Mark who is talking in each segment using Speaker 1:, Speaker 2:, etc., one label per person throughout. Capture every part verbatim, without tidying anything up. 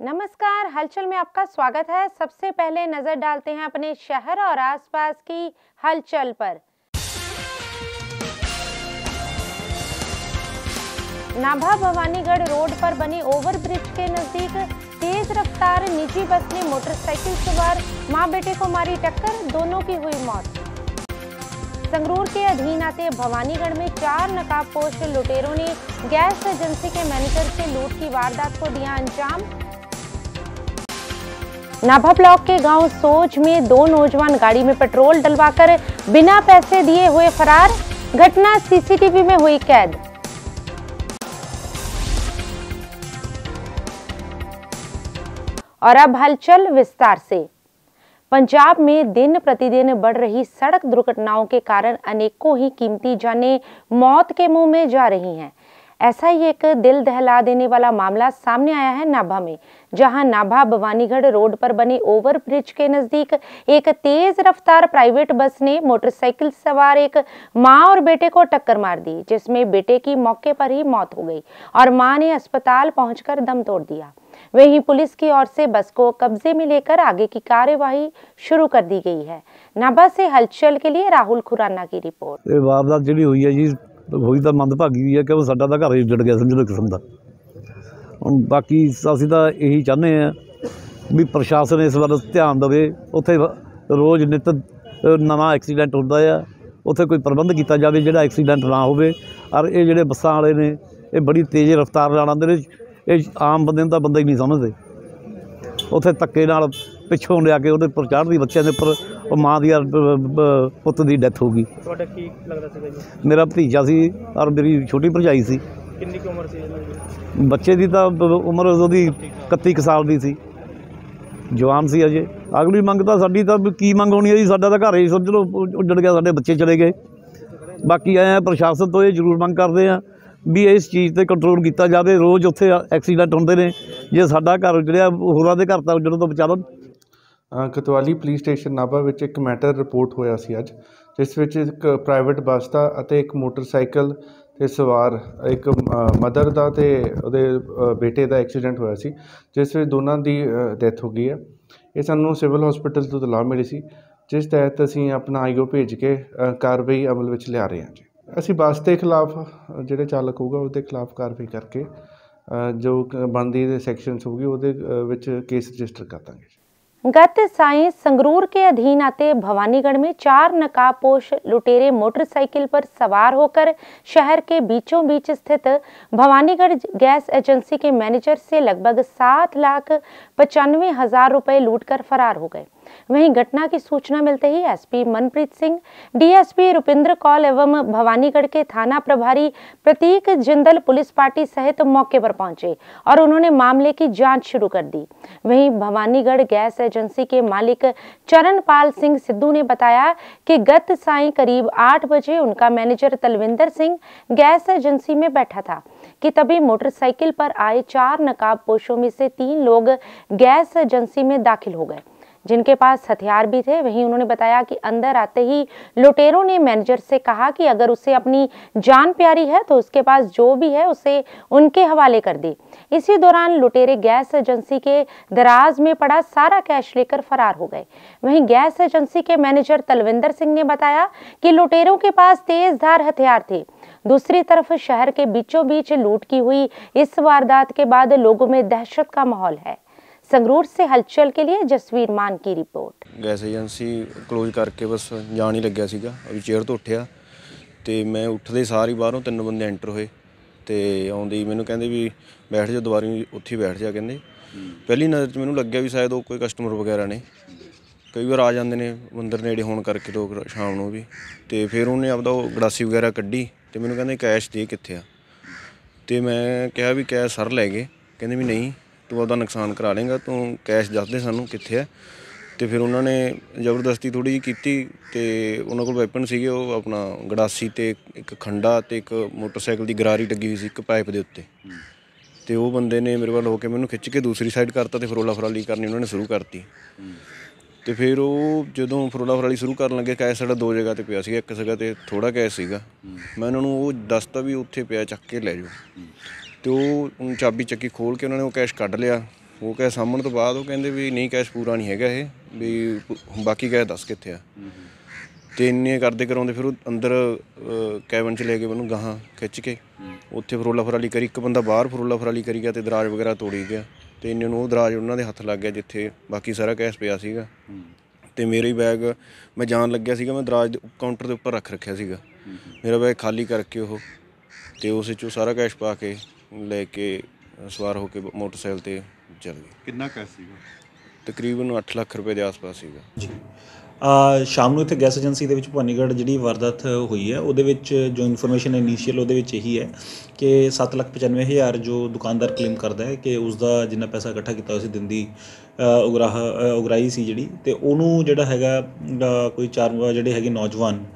Speaker 1: नमस्कार, हलचल में आपका स्वागत है। सबसे पहले नजर डालते हैं अपने शहर और आसपास की हलचल पर। नाभा भवानीगढ़ रोड पर बने ओवरब्रिज के नजदीक तेज रफ्तार निजी बस ने मोटरसाइकिल सवार मां बेटे को मारी टक्कर, दोनों की हुई मौत। संगरूर के अधीन आते भवानीगढ़ में चार नकाबपोश लुटेरों ने गैस एजेंसी के मैनेजर से लूट की वारदात को दिया अंजाम। नाभा ब्लॉक के गांव सोज में दो नौजवान गाड़ी में पेट्रोल डलवाकर बिना पैसे दिए हुए फरार, घटना सीसीटीवी में हुई कैद। और अब हलचल विस्तार से। पंजाब में दिन प्रतिदिन बढ़ रही सड़क दुर्घटनाओं के कारण अनेकों ही कीमती जानें मौत के मुंह में जा रही हैं। ऐसा ही एक दिल दहला देने वाला मामला सामने आया है नाभा में, जहां नाभा भवानीगढ़ रोड पर बने ओवरब्रिज के नजदीक एक तेज रफ्तार प्राइवेट बस ने मोटरसाइकिल सवार एक मां और बेटे को टक्कर मार दी, जिसमें बेटे की मौके पर ही मौत हो गई और मां ने अस्पताल पहुंचकर दम तोड़ दिया। वहीं पुलिस की ओर से बस को कब्जे में लेकर आगे की कार्यवाही शुरू कर दी गई है। नाभा से हलचल के लिए राहुल खुराना की रिपोर्ट।
Speaker 2: ये वारदात जी हुई है जी, होई तो मंदभागी है कि साडा तो घर ही उजड़ गया समझो किस्म का। हम बाकी असीं तां यही चाहते हैं भी प्रशासन इस बार ध्यान देवे। उत्थे रोज़ नित नवा एक्सीडेंट होंदा है, उत्थे कोई प्रबंध किया जाए जिहड़ा एक्सीडेंट ना होवे। और ये जिहड़े बसां वाले ने ये बड़ी तेज़ रफ्तार नाल आंदे ने, ये आम बंदे तां बंदा ही नहीं समझते। उत्थे धक्के नाल पिछों लिया के उहदे उपर चढ़दी बच्चों के उपर माँ की पुत की डैथ हो गई। मेरा भतीजा सी और मेरी छोटी भरजाई सी।
Speaker 3: कितनी की उम्र सी?
Speaker 2: बच्चे की तो उम्र उसकी इकत्ती साल की सी, जवान सी अजे। अगली मंग तो साडी तो की मंग होनी है जी, साडा तो घर ही समझ लो उजड़ गया, साडे बच्चे चले गए। बाकी आए प्रशासन तो ये जरूर मंग करते हैं भी इस चीज़ पर कंट्रोल किया जाए। रोज़ उत्थे एक्सीडेंट होंदे ने, जे साडा घर उजड़िया होरां दे घर तो उजड़न तो बचा लो।
Speaker 3: कतवाली पुलिस स्टेशन नाभा विच एक मैटर रिपोर्ट होया सी अज, जिस विच एक प्राइवेट बस का अते एक मोटरसाइकिल ते सवार एक मदर का ते उहदे बेटे का एक्सीडेंट होया सी, जिस विच दोनों की डैथ हो गई है। ये सानूं सिविल हॉस्पिटल तो तलाह मिली सी, जिस तहत असीं अपना आईओ भेज के कार्रवाई अमल विच लिया रहे हैं जी। असीं बस के खिलाफ जिहड़े चालक होगा उसके खिलाफ कार्रवाई करके जो बनदी सैक्शनस होगी उहदे विच केस रजिस्टर कर देंगे।
Speaker 1: गत सायं संगरूर के अधीन आते भवानीगढ़ में चार नकाबपोश लुटेरे मोटरसाइकिल पर सवार होकर शहर के बीचों बीच स्थित भवानीगढ़ गैस एजेंसी के मैनेजर से लगभग सात लाख पचानवे हजार रुपए लूटकर फरार हो गए। वहीं घटना की सूचना मिलते ही एसपी मनप्रीत सिंह, डीएसपी रुपिंदर कौल एवं भवानीगढ़ के थाना प्रभारी प्रतीक जिंदल पुलिस पार्टी सहित मौके पर पहुंचे और उन्होंने मामले की जांच शुरू कर दी। वहीं भवानीगढ़ गैस एजेंसी के मालिक चरणपाल सिंह सिद्धू ने बताया कि गत सायं करीब आठ बजे उनका manager Talwinder Singh gas agency में बैठा था कि तभी मोटरसाइकिल पर आए चार नकाबपोशों में से तीन लोग गैस एजेंसी में दाखिल हो गए, जिनके पास हथियार भी थे। वहीं उन्होंने बताया कि अंदर आते ही लुटेरों ने मैनेजर से कहा कि अगर उसे अपनी जान प्यारी है तो उसके पास जो भी है उसे उनके हवाले कर दे। इसी दौरान लुटेरे गैस एजेंसी के दराज में पड़ा सारा कैश लेकर फरार हो गए। वहीं गैस एजेंसी के मैनेजर तलविंदर सिंह ने बताया कि लुटेरों के पास तेज धार हथियार थे। दूसरी तरफ शहर के बीचों बीच लूट की हुई इस वारदात के बाद लोगों में दहशत का माहौल है। संगरूर से हलचल के लिए जसवीर मान की रिपोर्ट।
Speaker 4: गैस एजेंसी क्लोज करके बस जान ही लग्या सीगा, अभी चेयर तो उठिया तो मैं उठते सार ही बाहरों तीन बंदे एंटर होए तो आउंदे ही मैनूं कहंदे भी बैठ जा, दुबारा उत्थे बैठ जा। कहंदे पहली नज़र च मैनूं लग्या भी शायद वो कोई कस्टमर वगैरह ने, कई बार आ जाते हैं मंदिर नेड़े होने करके लोग शाम को भी। तो फिर उन्हें आपदा गड़ासी वगैरह कड्ढी तो मैनूं कहंदे कैश दे कित्थे आ, तो मैं कहा भी कैश सर लै गए। कहंदे भी नहीं तू आपदा नुकसान करा लेंगा, तू कैश दस दे सानूं कित्थे है। तो फिर उन्होंने जबरदस्ती थोड़ी जी की तो उन्होंने कोल वैपन सीगे, वो अपना गड़ासी ते एक खंडा तो एक मोटरसाइकिल की गरारी टंगी हुई सी एक पाइप के उत्ते। तो वो बंदे ने मेरे वाल होकर मैनूं खिच के दूसरी साइड करता तो फरोला फराली करनी उन्होंने शुरू करती। तो फिर वो जो फरोला फराली शुरू कर लगे, कैश साडा दो जगह तो पिया सीगा, एक जगह तो थोड़ा कैश सीगा। मैं उन्होंने वो दसता भी उत्थे पिया चक के लै जाओ। तो चाबी चक्की खोल के उन्होंने वो कैश कढ़ लिया ਉਹ ਕੈਸ਼ ਸਾਂਭਣ ਤੋਂ ਬਾਅਦ ਉਹ ਕਹਿੰਦੇ ਵੀ ਨਹੀਂ ਕੈਸ਼ ਪੂਰਾ ਨਹੀਂ ਹੈਗਾ ਇਹ ਵੀ ਬਾਕੀ ਕੈਸ਼ ਦੱਸ ਕਿੱਥੇ ਆ। ਅਤੇ ਇੰਨੇ ਕਰਦੇ ਕਰਾਉਂਦੇ ਫਿਰ ਉਹ ਅੰਦਰ ਕੈਬਨ 'ਚ ਲੈ ਕੇ ਉਹਨੂੰ ਗਾਹਾਂ ਖਿੱਚ ਕੇ ਉੱਥੇ ਫਰੋਲਾ ਫਰਾਲੀ ਕਰੀ। ਇੱਕ ਬੰਦਾ ਬਾਹਰ ਫਰੋਲਾ ਫਰਾਲੀ ਕਰੀ ਗਿਆ ਅਤੇ ਦਰਾਜ ਵਗੈਰਾ ਤੋੜੀ ਗਿਆ ਅਤੇ ਇੰਨੇ ਨੂੰ ਉਹ ਦਰਾਜ ਉਹਨਾਂ ਦੇ ਹੱਥ ਲੱਗ ਗਿਆ ਜਿੱਥੇ ਬਾਕੀ ਸਾਰਾ ਕੈਸ਼ ਪਿਆ ਸੀਗਾ। ਅਤੇ ਮੇਰੇ ਬੈਗ ਮੈਂ ਜਾਣ ਲੱਗਿਆ ਸੀਗਾ, ਮੈਂ ਦਰਾਜ ਦੇ ਕਾਊਂਟਰ ਦੇ ਉੱਪਰ ਰੱਖ ਰੱਖਿਆ ਸੀਗਾ। ਮੇਰਾ ਬੈਗ ਖਾਲੀ ਕਰਕੇ ਉਹ ਅਤੇ ਉਸ 'ਚੋਂ ਸਾਰਾ ਕੈਸ਼ ਪਾ ਕੇ ਲੈ ਕੇ ਸਵਾਰ ਹੋ ਕੇ ਮੋਟਰਸਾਈਕਲ 'ਤੇ ਚੱਲ ਗਏ।
Speaker 5: ਕਿੰਨਾ ਕੈਸ਼ ਸੀਗਾ?
Speaker 4: ਤਕਰੀਬਨ ਅੱਠ ਲੱਖ ਰੁਪਏ ਦੇ ਆਸ-ਪਾਸ ਸੀਗਾ
Speaker 6: ਜੀ। ਸ਼ਾਮ ਨੂੰ ਇੱਥੇ ਗੈਸ ਏਜੰਸੀ ਦੇ ਵਿੱਚ ਭਵਾਨੀਗੜ੍ਹ ਜਿਹੜੀ ਵਾਰਦਾਤ ਹੋਈ ਹੈ ਉਹਦੇ ਵਿੱਚ ਜੋ ਇਨਫੋਰਮੇਸ਼ਨ ਇਨੀਸ਼ੀਅਲ ਉਹਦੇ ਵਿੱਚ ਇਹੀ ਹੈ ਕਿ ਸੱਤ ਲੱਖ ਪਚਾਨਵੇਂ ਹਜ਼ਾਰ ਜੋ ਦੁਕਾਨਦਾਰ ਕਲੇਮ ਕਰਦਾ ਹੈ ਕਿ ਉਸਦਾ ਜਿੰਨਾ ਪੈਸਾ ਇਕੱਠਾ ਕੀਤਾ ਹੋਇਆ ਸੀ ਦਿਨ ਦੀ ਉਗਰਾਹ ਉਗਰਾਹੀ ਸੀ ਜਿਹੜੀ, ਅਤੇ ਉਹਨੂੰ ਜਿਹੜਾ ਹੈਗਾ ਕੋਈ ਚਾਰ ਜਿਹੜੇ ਹੈਗੇ ਨੌਜਵਾਨ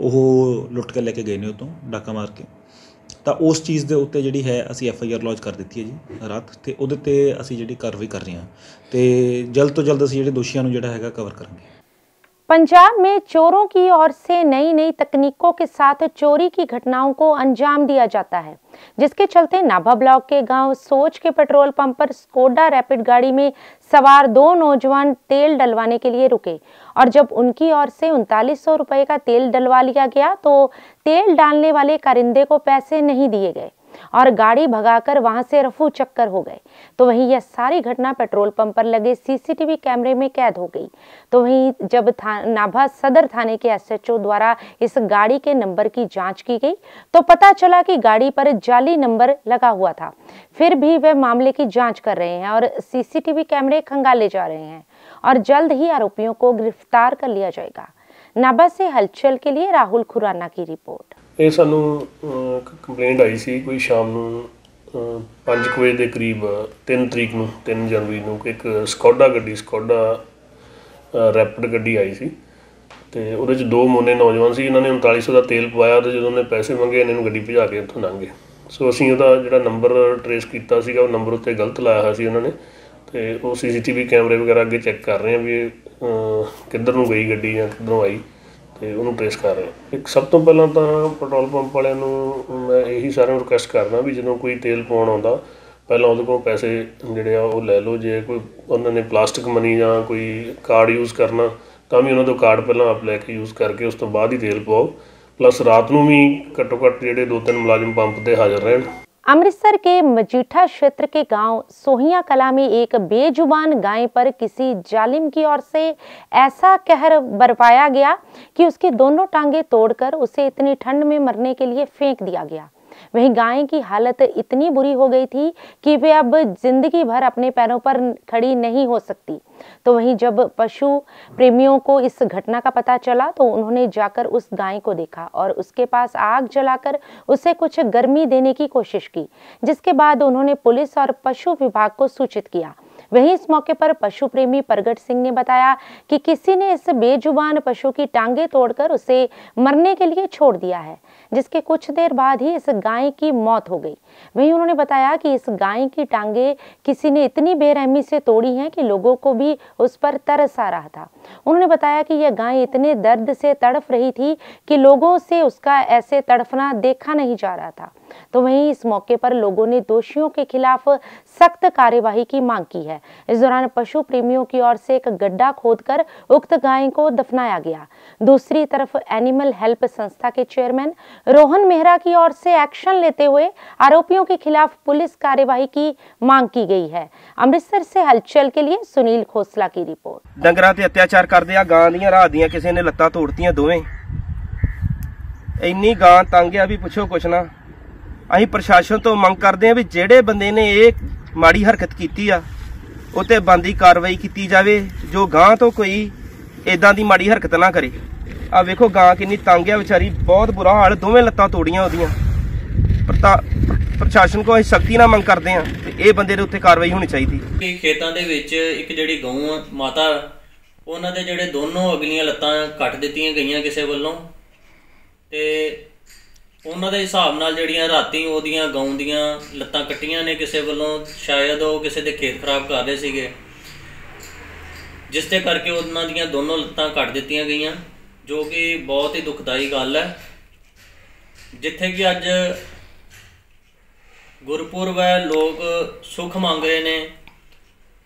Speaker 6: ਉਹ ਲੁੱਟ ਕੇ ਲੈ ਕੇ ਗਏ ਨੇ ਉੱਥੋਂ ਡਾਕਾ ਮਾਰ ਕੇ। ਤਾਂ ਉਸ ਚੀਜ਼ ਦੇ ਉੱਤੇ ਜਿਹੜੀ ਹੈ ਅਸੀਂ ਐਫ ਆਈ ਆਰ ਲੌਂਚ ਕਰ ਦਿੱਤੀ ਹੈ ਜੀ ਰਾਤ, ਅਤੇ ਉਹਦੇ 'ਤੇ ਅਸੀਂ ਜਿਹੜੀ ਕਾਰਵਾਈ ਕਰ ਰਹੇ ਹਾਂ ਅਤੇ ਜਲਦ ਤੋਂ ਜਲਦ ਅਸੀਂ ਜਿਹੜੇ ਦੋਸ਼ੀਆਂ ਨੂੰ ਜਿਹੜਾ ਹੈਗਾ ਕਵਰ ਕਰਾਂਗੇ।
Speaker 1: पंजाब में चोरों की ओर से नई नई तकनीकों के साथ चोरी की घटनाओं को अंजाम दिया जाता है, जिसके चलते नाभा ब्लॉक के गांव सोच के पेट्रोल पंप पर स्कोडा रैपिड गाड़ी में सवार दो नौजवान तेल डलवाने के लिए रुके और जब उनकी ओर से उनतालीस सौ रुपये का तेल डलवा लिया गया तो तेल डालने वाले कारिंदे को पैसे नहीं दिए गए और गाड़ी भगाकर वहां से रफू चक्कर हो गए। तो वहीं यह सारी घटना पेट्रोल पंप पर लगे सीसीटीवी कैमरे में कैद हो गई। तो वहीं जब था, नाभा सदर थाने के एस एच ओ द्वारा इस गाड़ी के नंबर की जांच की गई तो पता चला कि गाड़ी पर जाली नंबर लगा हुआ था। फिर भी वे मामले की जांच कर रहे हैं और सीसीटीवी कैमरे खंगाले जा रहे हैं और जल्द ही आरोपियों को गिरफ्तार कर लिया जाएगा। नाभा से हलचल के लिए राहुल खुराना की रिपोर्ट।
Speaker 7: ਇਹ ਸਾਨੂੰ ਕੰਪਲੇਂਟ ਆਈ ਸੀ ਕੋਈ ਸ਼ਾਮ ਨੂੰ ਪੰਜ ਕੁ ਵਜੇ ਦੇ ਕਰੀਬ ਤਿੰਨ ਤਰੀਕ ਨੂੰ ਤਿੰਨ ਜਨਵਰੀ ਨੂੰ ਇੱਕ ਸਕੋਡਾ ਗੱਡੀ ਸਕੋਡਾ ਰੈਪਿਡ ਗੱਡੀ ਆਈ ਸੀ ਅਤੇ ਉਹਦੇ 'ਚ ਦੋ ਮੋਨੇ ਨੌਜਵਾਨ ਸੀ। ਇਹਨਾਂ ਨੇ ਉਨਤਾਲੀ ਸੌ ਦਾ ਤੇਲ ਪਵਾਇਆ ਅਤੇ ਜਦੋਂ ਉਹਨੇ ਪੈਸੇ ਮੰਗੇ ਇਹਨਾਂ ਨੂੰ ਗੱਡੀ ਭਜਾ ਕੇ ਉੱਥੋਂ ਲੰਘ ਗਏ। ਸੋ ਅਸੀਂ ਉਹਦਾ ਜਿਹੜਾ ਨੰਬਰ ਟਰੇਸ ਕੀਤਾ ਸੀਗਾ ਉਹ ਨੰਬਰ ਉੱਤੇ ਗਲਤ ਲਾਇਆ ਹੋਇਆ ਸੀ ਉਹਨਾਂ ਨੇ, ਅਤੇ ਉਹ ਸੀ ਸੀ ਟੀ ਵੀ ਕੈਮਰੇ ਵਗੈਰਾ ਅੱਗੇ ਚੈੱਕ ਕਰ ਰਹੇ ਹਾਂ ਵੀ ਇਹ ਕਿੱਧਰ ਨੂੰ ਗਈ ਗੱਡੀ ਜਾਂ ਕਿੱਧਰੋਂ ਆਈ ਅਤੇ ਉਹਨੂੰ ਟਰੇਸ ਕਰ ਰਹੇ। ਇੱਕ ਸਭ ਤੋਂ ਪਹਿਲਾਂ ਤਾਂ ਪੈਟਰੋਲ ਪੰਪ ਵਾਲਿਆਂ ਨੂੰ ਮੈਂ ਇਹੀ ਸਾਰਿਆਂ ਨੂੰ ਰਿਕੁਐਸਟ ਕਰਦਾ ਵੀ ਜਦੋਂ ਕੋਈ ਤੇਲ ਪਾਉਣ ਆਉਂਦਾ ਪਹਿਲਾਂ ਉਹਦੇ ਕੋਲ ਪੈਸੇ ਜਿਹੜੇ ਆ ਉਹ ਲੈ ਲਓ। ਜੇ ਕੋਈ ਉਹਨਾਂ ਨੇ ਪਲਾਸਟਿਕ ਮਨੀ ਜਾਂ ਕੋਈ ਕਾਰਡ ਯੂਜ਼ ਕਰਨਾ ਤਾਂ ਵੀ ਉਹਨਾਂ ਤੋਂ ਕਾਰਡ ਪਹਿਲਾਂ ਆਪ ਲੈ ਕੇ ਯੂਜ਼ ਕਰਕੇ ਉਸ ਤੋਂ ਬਾਅਦ ਹੀ ਤੇਲ ਪਵਾਓ। ਪਲੱਸ ਰਾਤ ਨੂੰ ਵੀ ਘੱਟੋ ਘੱਟ ਜਿਹੜੇ ਦੋ ਤਿੰਨ ਮੁਲਾਜ਼ਮ ਪੰਪ 'ਤੇ ਹਾਜ਼ਰ ਰਹਿਣ।
Speaker 1: अमृतसर के मजीठा क्षेत्र के गांव सोहिया कला में एक बेजुबान गाय पर किसी जालिम की ओर से ऐसा कहर बरपाया गया कि उसकी दोनों टांगे तोड़कर उसे इतनी ठंड में मरने के लिए फेंक दिया गया। वहीं गाय की हालत इतनी बुरी हो गई थी कि वे अब जिंदगी भर अपने पैरों पर खड़ी नहीं हो सकती। तो वहीं जब पशु प्रेमियों को इस घटना का पता चला तो उन्होंने जाकर उस गाय को देखा और उसके पास आग जलाकर उसे कुछ गर्मी देने की कोशिश की, जिसके बाद उन्होंने पुलिस और पशु विभाग को सूचित किया। वहीं इस मौके पर पशु प्रेमी प्रगट सिंह ने बताया कि किसी ने इस बेजुबान पशु की टांगे तोड़कर उसे मरने के लिए छोड़ दिया है, जिसके कुछ देर बाद ही इस गाय की मौत हो गई। वहीं उन्होंने बताया कि इस गाय की टांगे किसी ने इतनी बेरहमी से तोड़ी हैं कि लोगों को भी उस पर तरस आ रहा था। उन्होंने बताया कि यह गाय इतने दर्द से तड़फ रही थी कि लोगों से उसका ऐसे तड़फना देखा नहीं जा रहा था। तो वहीं इस मौके पर लोगों ने दोषियों के खिलाफ सख्त कार्यवाही की मांग की है। इस दौरान पशु प्रेमियों की ओर से एक गड्ढा खोदकर उक्त गाय को दफनाया गया। दूसरी तरफ एनिमल हेल्प संस्था के चेयरमैन रोहन मेहरा की ओर से एक्शन लेते हुए आरोपियों के खिलाफ पुलिस कार्यवाही की मांग की गई है। अमृतसर से हलचल के लिए सुनील खोसला की रिपोर्ट।
Speaker 8: डंगरां ते अत्याचार करदे आ, गां दियां रात दियां किसी ने लत्तां तोड़तियां दोवें, इन्नी गां तंग आ भी पुछो कुछ ना। ਅਸੀਂ ਪ੍ਰਸ਼ਾਸਨ ਤੋਂ ਮੰਗ ਕਰਦੇ ਹਾਂ ਵੀ ਜਿਹੜੇ ਬੰਦੇ ਨੇ ਇਹ ਮਾੜੀ ਹਰਕਤ ਕੀਤੀ ਆ ਉਹ 'ਤੇ ਬਣਦੀ ਕਾਰਵਾਈ ਕੀਤੀ ਜਾਵੇ, ਜੋ ਗਾਂ ਤੋਂ ਕੋਈ ਇਦਾਂ ਦੀ ਮਾੜੀ ਹਰਕਤ ਨਾ ਕਰੇ। ਆ ਵੇਖੋ ਗਾਂ ਕਿੰਨੀ ਤੰਗ ਆ ਵਿਚਾਰੀ, ਬਹੁਤ ਬੁਰਾ ਹਾਲ, ਦੋਵੇਂ ਲੱਤਾਂ ਤੋੜੀਆਂ ਉਹਦੀਆਂ। ਪ੍ਰਸ਼ਾਸਨ ਕੋਲ ਅਸੀਂ ਸਖਤੀ ਨਾਲ ਮੰਗ ਕਰਦੇ ਹਾਂ ਤੇ ਇਹ ਬੰਦੇ ਦੇ ਉੱਤੇ ਕਾਰਵਾਈ ਹੋਣੀ ਚਾਹੀਦੀ।
Speaker 9: ਖੇਤਾਂ ਦੇ ਵਿੱਚ ਇੱਕ ਜਿਹੜੀ ਗਊ ਮਾਤਾ ਉਹਨਾਂ ਦੇ ਜਿਹੜੇ ਦੋਨੋਂ ਅਗਲੀਆਂ ਲੱਤਾਂ ਕੱਟ ਦਿੱਤੀਆਂ ਗਈਆਂ ਕਿਸੇ ਵੱਲੋਂ, ਤੇ ਉਹਨਾਂ ਦੇ ਹਿਸਾਬ ਨਾਲ ਜਿਹੜੀਆਂ ਰਾਤੀ ਉਹਦੀਆਂ ਗਊ ਦੀਆਂ ਲੱਤਾਂ ਕੱਟੀਆਂ ਨੇ ਕਿਸੇ ਵੱਲੋਂ, ਸ਼ਾਇਦ ਉਹ ਕਿਸੇ ਦੇ ਖੇਤ ਖਰਾਬ ਕਰ ਰਹੇ ਸੀਗੇ, ਜਿਸ ਦੇ ਕਰਕੇ ਉਹਨਾਂ ਦੀਆਂ ਦੋਨੋਂ ਲੱਤਾਂ ਕੱਟ ਦਿੱਤੀਆਂ ਗਈਆਂ, ਜੋ ਕਿ ਬਹੁਤ ਹੀ ਦੁਖਦਾਈ ਗੱਲ ਹੈ। ਜਿੱਥੇ ਕਿ ਅੱਜ ਗੁਰਪੁਰਬ ਹੈ, ਲੋਕ ਸੁੱਖ ਮੰਗ ਰਹੇ ਨੇ,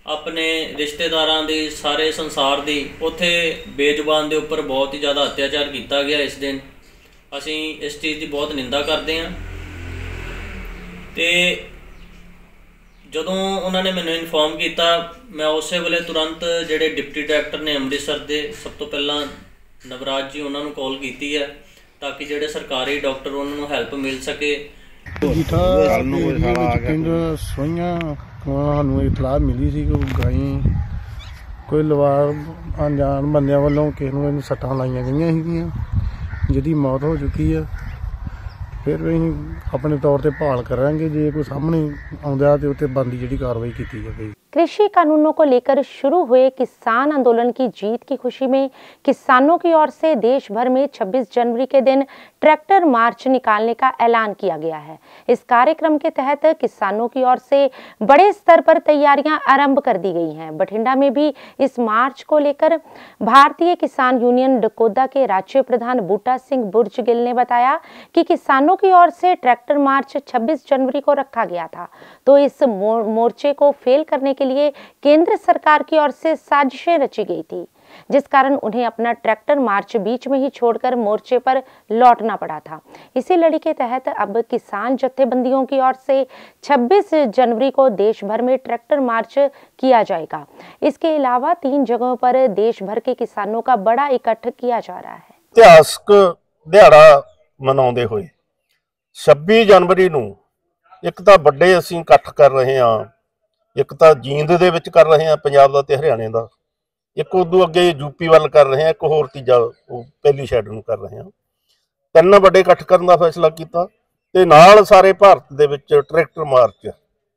Speaker 9: ਆਪਣੇ ਰਿਸ਼ਤੇਦਾਰਾਂ ਦੀ, ਸਾਰੇ ਸੰਸਾਰ ਦੀ ਉੱਥੇ ਬੇਜ਼ੁਬਾਨ ਦੇ ਉੱਪਰ ਬਹੁਤ ਹੀ ਜ਼ਿਆਦਾ ਅਤਿਆਚਾਰ ਕੀਤਾ ਗਿਆ ਇਸ ਦਿਨ। ਅਸੀਂ ਇਸ ਚੀਜ਼ ਦੀ ਬਹੁਤ ਨਿੰਦਾ ਕਰਦੇ ਹਾਂ। ਤੇ ਜਦੋਂ ਉਹਨਾਂ ਨੇ ਮੈਨੂੰ ਇਨਫੋਰਮ ਕੀਤਾ, ਮੈਂ ਉਸੇ ਵੇਲੇ ਤੁਰੰਤ ਜਿਹੜੇ ਡਿਪਟੀ ਡਾਇਰੈਕਟਰ ਨੇ ਅੰਮ੍ਰਿਤਸਰ ਦੇ, ਸਭ ਤੋਂ ਪਹਿਲਾਂ ਨਵਰਾਜ ਜੀ, ਉਹਨਾਂ ਨੂੰ ਕਾਲ ਕੀਤੀ ਹੈ ਤਾਂ ਕਿ ਜਿਹੜੇ ਸਰਕਾਰੀ ਡਾਕਟਰ ਉਹਨਾਂ ਨੂੰ ਹੈਲਪ ਮਿਲ ਸਕੇ।
Speaker 5: ਪਿੰਡ ਸੋਈਆਂ ਸਾਨੂੰ ਇਤਲਾਹ ਮਿਲੀ ਸੀ ਕਿ ਗਾਈ ਕੋਈ ਲਵਾਰ ਅਣਜਾਣ ਬੰਦਿਆਂ ਵੱਲੋਂ ਕਿਸੇ ਨੂੰ ਇਹਨੂੰ ਸੱਟਾਂ ਲਾਈਆਂ ਗਈਆਂ ਸੀਗੀਆਂ, ਜਿਹਦੀ ਮੌਤ ਹੋ ਚੁੱਕੀ ਆ। ਫਿਰ ਅਸੀਂ ਆਪਣੇ ਤੌਰ ਤੇ ਭਾਲ कराएंगे, ਜੇ कोई सामने आउंदा तो उत्ते बनदी जिहड़ी कार्रवाई की जाएगी।
Speaker 1: कृषि कानूनों को लेकर शुरू हुए किसान आंदोलन की जीत की खुशी में किसानों की ओर से देश भर में छब्बीस जनवरी के दिन ट्रैक्टर मार्च निकालने का ऐलान किया गया है। इस कार्यक्रम के तहत किसानों की ओर से बड़े स्तर पर तैयारियां आरंभ कर दी गई हैं। बठिंडा में भी इस मार्च को लेकर भारतीय किसान यूनियन डकोदा के राज्य प्रधान बूटा सिंह बुर्जगिल ने बताया कि किसानों की ओर से ट्रैक्टर मार्च छब्बीस जनवरी को रखा गया था, तो इस मोर्चे को फेल करने के लिए केंद्र सरकार की ओर से साजिशें रची गई थी, जिस कारण उन्हें अपना ट्रैक्टर मार्च बीच में ही छोड़कर मोर्चे पर लौटना पड़ा था। इसी लड़ी के तहत अब किसान जत्थेबंदियों की ओर से छब्बीस जनवरी को देश भर में ट्रैक्टर मार्च किया जाएगा। इसके अलावा तीन जगहों पर देश भर के किसानों का बड़ा इकट्ठ किया जा रहा है।
Speaker 10: इतिहासक दिहाड़ा मनाउंदे होए छब्बी जनवरी नूं एक तां वड्डे असीं इकट्ठ कर रहे हां, एक तां जींद दे विच कर रहे हैं पंजाब दा ते हरियाणे दा, एक उदों अगे यूपी वाल कर रहे हैं, एक होर तीजा पहली साइड नूं कर रहे हैं। तीन वड्डे इकट्ठ करन दा फैसला कीता ते नाल सारे भारत दे विच ट्रैक्टर मार्च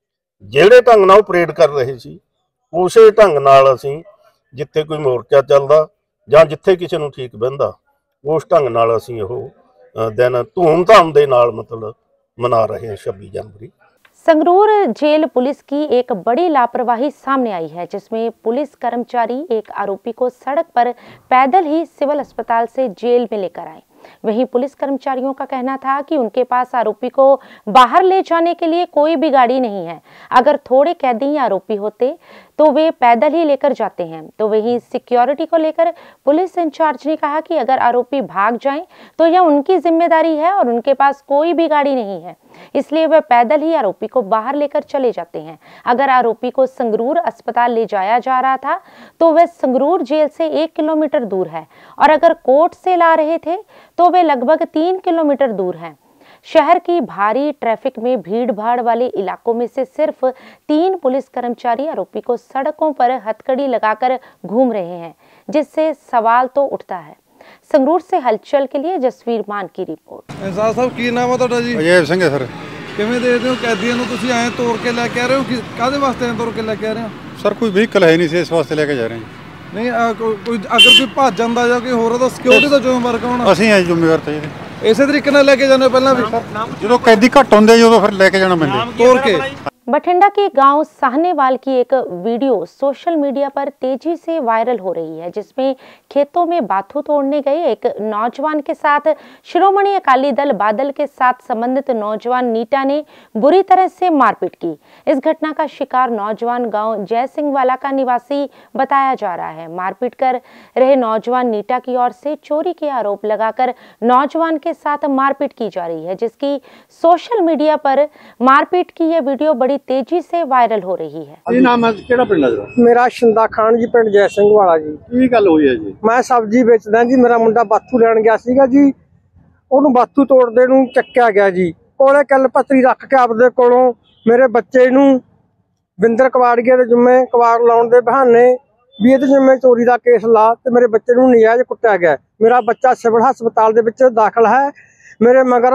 Speaker 10: जिहड़े ढंग नाल परेड कर रहे सी उसे ढंग नाल असीं जिथे कोई मोर्चा चलदा जां जिथे किसी नूं ठीक बहिंदा उस ढंग नाल असीं ओह दिन धूमधाम दे नाल मतलब मना रहे हैं छब्बी जनवरी।
Speaker 1: संगरूर जेल पुलिस की एक बड़ी लापरवाही सामने आई है, जिसमें पुलिस कर्मचारी एक आरोपी को सड़क पर पैदल ही सिविल अस्पताल से जेल में लेकर आए। वहीं पुलिस कर्मचारियों का कहना था कि उनके पास आरोपी को बाहर ले जाने के लिए कोई भी गाड़ी नहीं है। अगर थोड़े कैदी आरोपी होते तो वे पैदल ही लेकर जाते हैं। तो वहीं सिक्योरिटी को लेकर पुलिस इंचार्ज ने कहा कि अगर आरोपी भाग जाएं तो यह उनकी जिम्मेदारी है और उनके पास कोई भी गाड़ी नहीं है, इसलिए वे पैदल ही आरोपी को बाहर लेकर चले जाते हैं। अगर आरोपी को संगरूर अस्पताल ले जाया जा रहा था तो वह संगरूर जेल से एक किलोमीटर दूर है, और अगर कोर्ट से ला रहे थे तो वे लगभग तीन किलोमीटर दूर हैं। शहर की भारी ट्रैफिक में भीड़ भाड़ वाले इलाकों में से सिर्फ तीन पुलिस कर्मचारी आरोपी को सड़कों पर हथकड़ी लगाकर घूम रहे हैं, जिससे सवाल तो उठता है। संगरूर से हलचल के लिए जसवीर मान की रिपोर्ट।
Speaker 5: इंसाफ साहब की नाम है ਤੁਹਾਡਾ ਜੀ? ਅਜੇ ਸਿੰਘ ਹੈ ਸਰ। ਕਿਵੇਂ ਦੇਖਦੇ ਹੋ ਕੈਦੀਆਂ ਨੂੰ ਤੁਸੀਂ ਐਂ ਤੋੜ ਕੇ ਲੈ ਕੇ ਆ ਰਹੇ ਹੋ, ਕਿ ਕਾਦੇ ਵਾਸਤੇ ਐਂ ਤੋੜ ਕੇ ਲੈ ਕੇ ਆ ਰਹੇ ਹੋ? ਸਰ ਕੋਈ ਵਹੀਕਲ ਹੈ ਨਹੀਂ ਸੀ, ਇਸ ਵਾਸਤੇ ਲੈ ਕੇ ਜਾ ਰਹੇ ਹਾਂ। ਨਹੀਂ ਕੋਈ ਅਗਰ ਕੋਈ ਭੱਜ ਜਾਂਦਾ ਜਾਂ ਕੋਈ ਹੋਰ, ਤਾਂ ਸਿਕਿਉਰਿਟੀ ਦਾ ਜ਼ਿੰਮੇਵਾਰ ਕੌਣ ਆ? ਅਸੀਂ ਐ ਜ਼ਿੰਮੇਵਾਰ ਤੇ ਜੀ। ਇਸੇ ਤਰੀਕੇ ਨਾਲ ਲੈ ਕੇ ਜਾਂਦੇ ਪਹਿਲਾਂ ਵੀ ਜਦੋਂ ਕੈਦੀ ਘੱਟ ਹੁੰਦੇ ਜੀ ਉਦੋਂ ਫਿਰ ਲੈ ਕੇ ਜਾਣਾ ਪੈਂਦਾ ਤੋੜ ਕੇ।
Speaker 1: बठिंडा के गांव साहनेवाल की एक वीडियो सोशल मीडिया पर तेजी से वायरल हो रही है, जिसमें खेतों में बाथू तोड़ने गए एक नौजवान के साथ शिरोमणि अकाली दल बादल के साथ संबंधित नौजवान नीटा ने बुरी तरह से मारपीट की। इस घटना का शिकार नौजवान गांव जय सिंह वाला का निवासी बताया जा रहा है। मारपीट कर रहे नौजवान नीटा की ओर से चोरी के आरोप लगाकर नौजवान के साथ मारपीट की जा रही है, जिसकी सोशल मीडिया पर मारपीट की यह वीडियो बड़ी तेजी से वायरल हो रही है।
Speaker 5: ਕੀ ਨਾਮ ਹੈ, ਕਿਹੜਾ ਪਿੰਡ ਹੈ?
Speaker 11: मेरा शिंदा खान जी, पिंड जय सिंह वाला जी।
Speaker 5: ਕੀ ਗੱਲ ਹੋਈ ਹੈ ਜੀ?
Speaker 11: मैं सब्जी बेचदा जी, मेरा मुंडा बाथू ਲੈਣ ਗਿਆ ਸੀਗਾ ਜੀ, ਉਹਨੂੰ ਬਾਥੂ ਤੋੜਦੇ ਨੂੰ ਚੱਕਿਆ ਗਿਆ ਜੀ। ਕੋਲੇ ਕੱਲ ਪੱਤਰੀ ਰੱਖ ਕੇ ਆਪਦੇ ਕੋਲੋਂ ਮੇਰੇ ਬੱਚੇ ਨੂੰ ਵਿੰਦਰ ਕਵਾੜੀਏ ਦੇ ਜਿੰਮੇ ਕਵਾੜ ਲਾਉਣ ਦੇ ਬਹਾਨੇ ਵੀ ਇਹਦੇ ਜਿੰਮੇ ਚੋਰੀ ਦਾ ਕੇਸ ਲਾ ਤੇ ਮੇਰੇ ਬੱਚੇ ਨੂੰ ਨਜਾਇਜ਼ ਕੁੱਟਿਆ ਗਿਆ। ਮੇਰਾ ਬੱਚਾ ਸਿਵਲ ਹਸਪਤਾਲ ਦੇ ਵਿੱਚ ਦਾਖਲ ਹੈ। ਮੇਰੇ ਮਗਰ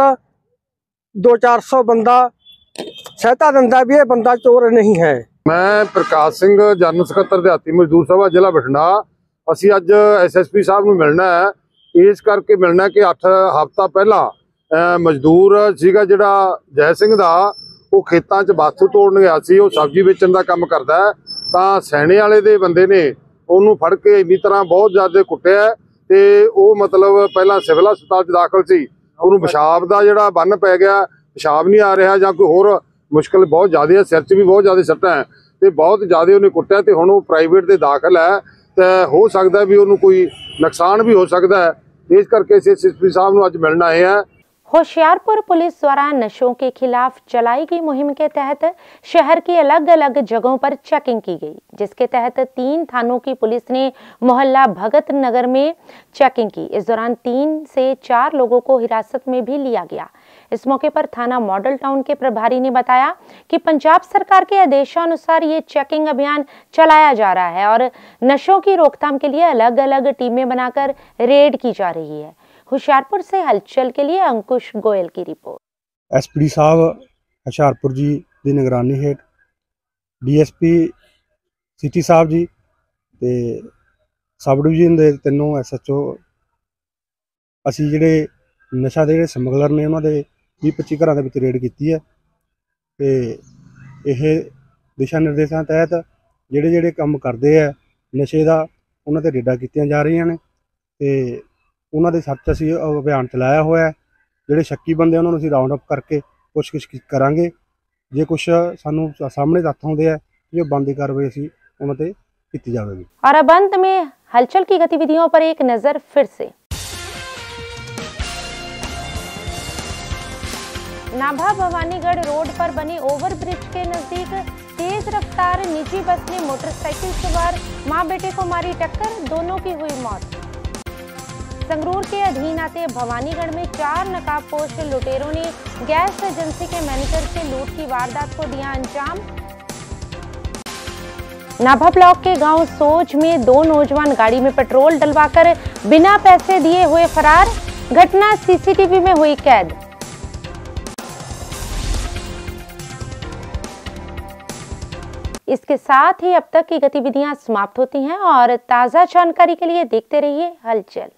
Speaker 11: दो चार सौ बंदा सहायता दिंदा भी ये बंदा चोर नहीं है।
Speaker 5: मैं प्रकाश सिंह, जनरल सकत्तर दिहाती मजदूर सभा जिला बठिंडा। असी अज एस एस पी साहब नूं मिलना है, इस करके मिलना कि अठ हफ्ता पहला मजदूर सीगा जिहड़ा जय सिंह दा, वो खेतां च बाथू तोड़न गया सी। वो सब्जी बेचण दा काम करदा है, तां सैणे वाले दे बंदे ने ਉਹਨੂੰ ਫੜ ਕੇ ਇੰਨੀ ਤਰ੍ਹਾਂ ਬਹੁਤ ਜ਼ਿਆਦਾ ਕੁੱਟਿਆ ਤੇ ਉਹ ਮਤਲਬ ਪਹਿਲਾਂ ਸਿਵਲ ਹਸਪਤਾਲ 'ਚ ਦਾਖਲ ਸੀ। ਉਹਨੂੰ ਪਿਸ਼ਾਬ ਦਾ ਜਿਹੜਾ ਬੰਨ ਪੈ ਗਿਆ, ਪਿਸ਼ਾਬ ਨਹੀਂ ਆ ਰਿਹਾ ਜਾਂ ਕੋਈ ਹੋਰ ਮੁਸ਼ਕਲ ਬਹੁਤ ਜ਼ਿਆਦਾ ਹੈ, ਸਿਰ 'ਚ ਵੀ ਬਹੁਤ ਜ਼ਿਆਦਾ ਸੱਟਾਂ ਹੈ ਤੇ ਬਹੁਤ ਜ਼ਿਆਦਾ ਉਹਨੇ ਕੁੱਟਿਆ ਤੇ ਹੁਣ ਉਹ ਪ੍ਰਾਈਵੇਟ ਦੇ ਦਾਖਲ ਹੈ ਤੇ ਹੋ ਸਕਦਾ ਵੀ ਉਹਨੂੰ ਕੋਈ ਨੁਕਸਾਨ ਵੀ ਹੋ ਸਕਦਾ ਹੈ। ਇਸ ਕਰਕੇ ਅਸੀਂ ਐਸਐਸਪੀ ਸਾਹਿਬ ਨੂੰ ਅੱਜ ਮਿਲਣ ਆਏ ਹਾਂ।
Speaker 1: होशियारपुर पुलिस द्वारा नशों के खिलाफ चलाई गई मुहिम के तहत शहर की अलग अलग जगहों पर चेकिंग की गई, जिसके तहत तीन थानों की पुलिस ने मोहल्ला भगत नगर में चेकिंग की। इस दौरान तीन से चार लोगों को हिरासत में भी लिया गया। इस मौके पर थाना मॉडल टाउन के प्रभारी ने बताया कि पंजाब सरकार के आदेशानुसार ये चेकिंग अभियान चलाया जा रहा है और नशों की रोकथाम के लिए अलग अलग टीमें बनाकर रेड की जा रही है। होशियारपुर से हलचल के लिए अंकुश गोयल की रिपोर्ट।
Speaker 12: एसपी साहब होशियारपुर जी की निगरानी हेठ डीएसपी सिटी साहब जी ते सब डिवीजन के तीनों एसएचओ असी जिहड़े नशा दे समगलर ने उन्होंने बीस पच्ची घर के रेड की है। तो यह दिशा निर्देशों तहत जिहड़े जिहड़े काम करते हैं नशे का उन्होंने रेडां कीतियां जा रही ने ते उन्होंने सर्च असी अभियान चलाया हुआ है। जिहड़े शक्की बंदे उन्होंने असी राउंड अप करके पुछगिछ करांगे। जे कुछ सानू सामने तत्थ आउंदे है जो बनदी कार्रवाई असी उन्हां ते कीती जावेगी।
Speaker 1: और अब अंत में हलचल की गतिविधियों पर एक नजर फिर से। नाभा भवानीगढ़ रोड पर बने ओवरब्रिज के नजदीक तेज रफ्तार निजी बस ने मोटरसाइकिल सवार मां बेटे को मारी टक्कर, दोनों की हुई मौत। संगरूर के अधीन आते भवानीगढ़ में चार नकाबपोश लुटेरों ने गैस एजेंसी के मैनेजर से लूट की वारदात को दिया अंजाम। नाभा ब्लॉक के गांव सोज में दो नौजवान गाड़ी में पेट्रोल डलवाकर बिना पैसे दिए हुए फरार, घटना सीसीटीवी में हुई कैद। इसके साथ ही अब तक की गतिविधियां समाप्त होती हैं और ताजा जानकारी के लिए देखते रहिए हलचल।